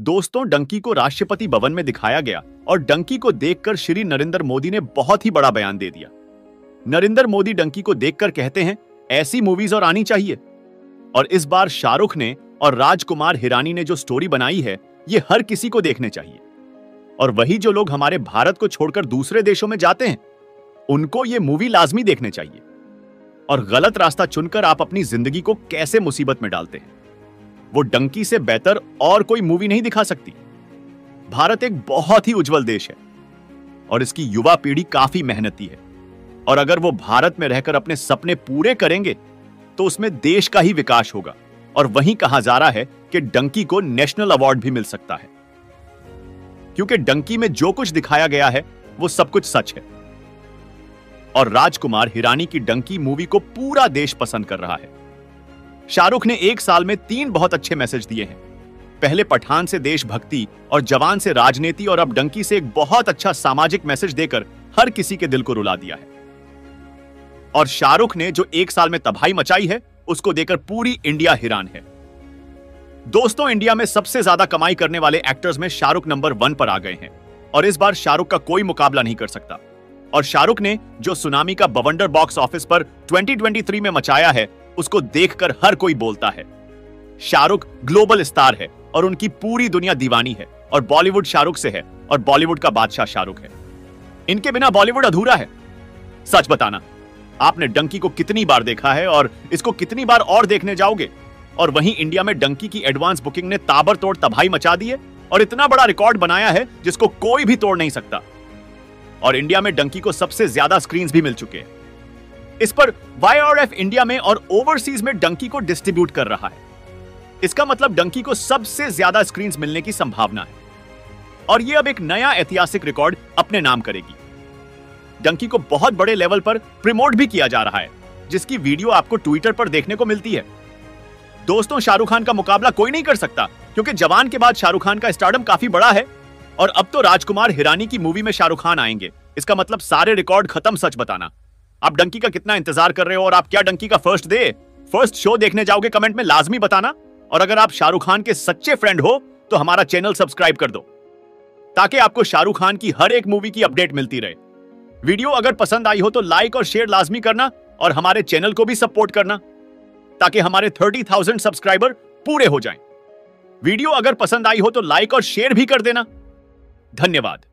दोस्तों, डंकी को राष्ट्रपति भवन में दिखाया गया और डंकी को देखकर श्री नरेंद्र मोदी ने बहुत ही बड़ा बयान दे दिया। नरेंद्र मोदी डंकी को देखकर कहते हैं, ऐसी मूवीज और आनी चाहिए। और इस बार शाहरुख ने और राजकुमार हिरानी ने जो स्टोरी बनाई है, ये हर किसी को देखने चाहिए। और वही जो लोग हमारे भारत को छोड़कर दूसरे देशों में जाते हैं, उनको ये मूवी लाजमी देखने चाहिए। और गलत रास्ता चुनकर आप अपनी जिंदगी को कैसे मुसीबत में डालते हैं, वो डंकी से बेहतर और कोई मूवी नहीं दिखा सकती। भारत एक बहुत ही उज्जवल देश है और इसकी युवा पीढ़ी काफी मेहनती है। और अगर वो भारत में रहकर अपने सपने पूरे करेंगे तो उसमें देश का ही विकास होगा। और वहीं कहा जा रहा है कि डंकी को नेशनल अवार्ड भी मिल सकता है, क्योंकि डंकी में जो कुछ दिखाया गया है वो सब कुछ सच है। और राजकुमार हिरानी की डंकी मूवी को पूरा देश पसंद कर रहा है। शाहरुख ने एक साल में 3 बहुत अच्छे मैसेज दिए हैं। पहले पठान से देशभक्ति और जवान से राजनीति, और अब डंकी से एक बहुत अच्छा सामाजिक मैसेज देकर हर किसी के दिल को रुला दिया है। और शाहरुख ने जो एक साल में तबाही मचाई है, उसको देकर पूरी इंडिया हैरान है। दोस्तों, इंडिया में सबसे ज्यादा कमाई करने वाले एक्टर्स में शाहरुख नंबर 1 पर आ गए हैं और इस बार शाहरुख का कोई मुकाबला नहीं कर सकता। और शाहरुख ने जो सुनामी का बवंडर बॉक्स ऑफिस पर 2023 में मचाया है, उसको देखकर हर कोई बोलता है, शाहरुख ग्लोबल स्टार है और उनकी पूरी दुनिया दीवानी है। और बॉलीवुड शाहरुख से है और बॉलीवुड का बादशाह शाहरुख है। इनके बिना बॉलीवुड अधूरा है। सच बताना, आपने डंकी को कितनी बार देखा है और इसको कितनी बार और देखने जाओगे? और वहीं इंडिया में डंकी की एडवांस बुकिंग ने ताबड़तोड़ तबाही मचा दी है और इतना बड़ा रिकॉर्ड बनाया है जिसको कोई भी तोड़ नहीं सकता। और इंडिया में डंकी को सबसे ज्यादा स्क्रीन्स भी मिल चुके हैं। इस पर YRF इंडिया में और ओवरसीज में डंकी को डिस्ट्रीब्यूट कर रहा है। इसका मतलब डंकी को सबसे ज्यादा स्क्रीन्स मिलने की संभावना है और यह अब एक नया ऐतिहासिक रिकॉर्ड अपने नाम करेगी। डंकी को बहुत बड़े लेवल पर प्रमोट भी किया जा रहा है, जिसकी वीडियो आपको ट्विटर पर देखने को मिलती है। दोस्तों, शाहरुख खान का मुकाबला कोई नहीं कर सकता, क्योंकि जवान के बाद शाहरुख खान का स्टारडम काफी बड़ा है। और अब तो राजकुमार हिरानी की मूवी में शाहरुख खान आएंगे। इसका मतलब सारे रिकॉर्ड खत्म। सच बताना, आप डंकी का कितना इंतजार कर रहे हो और आप क्या डंकी का फर्स्ट शो देखने जाओगे? कमेंट में लाजमी बताना। और अगर आप शाहरुख खान के सच्चे फ्रेंड हो तो हमारा चैनल सब्सक्राइब कर दो, ताकि आपको शाहरुख खान की हर एक मूवी की अपडेट मिलती रहे। वीडियो अगर पसंद आई हो तो लाइक और शेयर लाजमी करना और हमारे चैनल को भी सपोर्ट करना, ताकि हमारे 30,000 सब्सक्राइबर पूरे हो जाएं। वीडियो अगर पसंद आई हो तो लाइक और शेयर भी कर देना। धन्यवाद।